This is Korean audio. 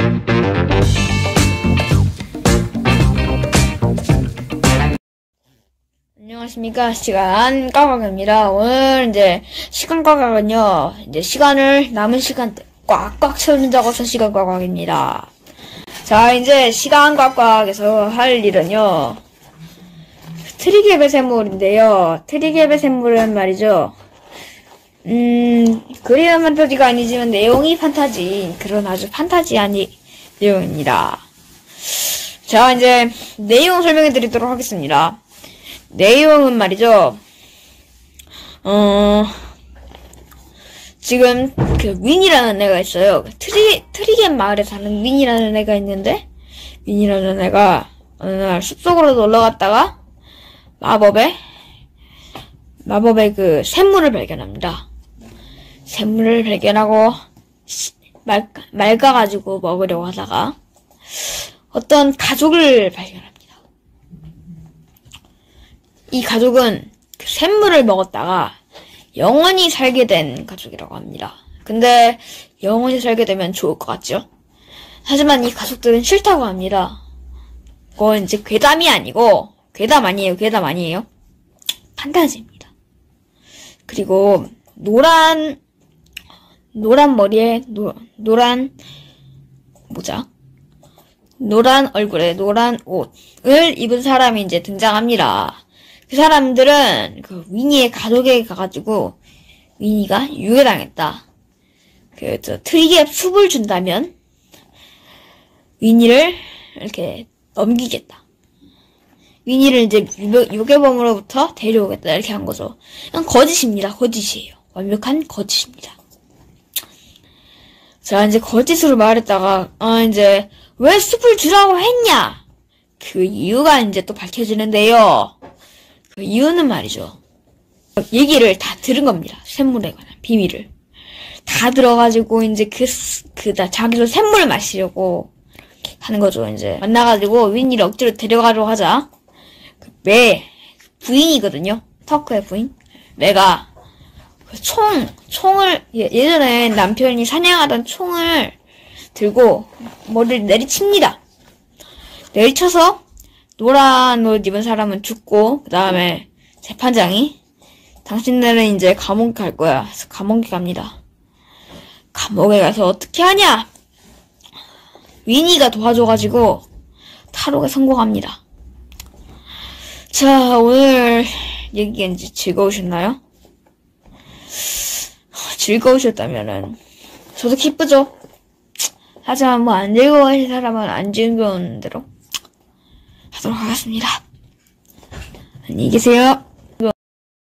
안녕하십니까. 시간 까각입니다. 오늘 이제 시간 까각은요, 이제 남은 시간 꽉꽉 채우는 작업서 시간 까각입니다. 자, 이제 시간 까각에서 할 일은요, 트리겔의 샘물인데요. 트리겔의 샘물은 말이죠. 그림은 판타지가 아니지만 내용이 판타지인 그런 아주 판타지한 내용입니다. 자, 이제 내용 설명해 드리도록 하겠습니다. 내용은 말이죠. 지금 그 윈이라는 애가 있어요. 트리겐 마을에 사는 윈이라는 애가 있는데, 윈이라는 애가 어느 날 숲속으로 놀러 갔다가 마법의 그 샘물을 발견합니다. 샘물을 발견하고 맑아가지고 먹으려고 하다가 어떤 가족을 발견합니다. 이 가족은 그 샘물을 먹었다가 영원히 살게 된 가족이라고 합니다. 근데 영원히 살게 되면 좋을 것 같죠? 하지만 이 가족들은 싫다고 합니다. 그건 이제 괴담이 아니고, 괴담 아니에요. 판타지입니다. 그리고 노란 머리에 노란 모자, 노란 얼굴에 노란 옷을 입은 사람이 이제 등장합니다. 그 사람들은 그 위니의 가족에게 가가지고 위니가 유괴당했다. 트릭에 숲을 준다면 위니를 이렇게 넘기겠다. 위니를 이제 유괴범으로부터 데려오겠다. 이렇게 한 거죠. 그냥 거짓입니다. 거짓이에요. 완벽한 거짓입니다. 자, 이제 거짓으로 말했다가 이제 왜 숲을 주라고 했냐? 그 이유가 이제 또 밝혀지는데요. 그 이유는 말이죠. 얘기를 다 들은 겁니다. 샘물에 관한 비밀을. 다 들어가지고, 이제 자기도 샘물을 마시려고 하는 거죠, 이제. 만나가지고, 윈니를 억지로 데려가려고 하자. 부인이거든요. 터크의 부인. 매가, 총을, 예전에 남편이 사냥하던 총을 들고, 머리를 내리칩니다. 내리쳐서, 노란 옷 입은 사람은 죽고, 그 다음에 재판장이 당신들은 이제 감옥에 갈 거야. 그래서 감옥에 갑니다. 감옥에 가서 어떻게 하냐? 위니가 도와줘가지고 탈옥에 성공합니다. 자, 오늘 얘기가 이제 즐거우셨나요? 즐거우셨다면은 저도 기쁘죠? 하지만 뭐 안 즐거워하실 사람은 안 즐거운 대로 하도록 하겠습니다. 안녕히 계세요.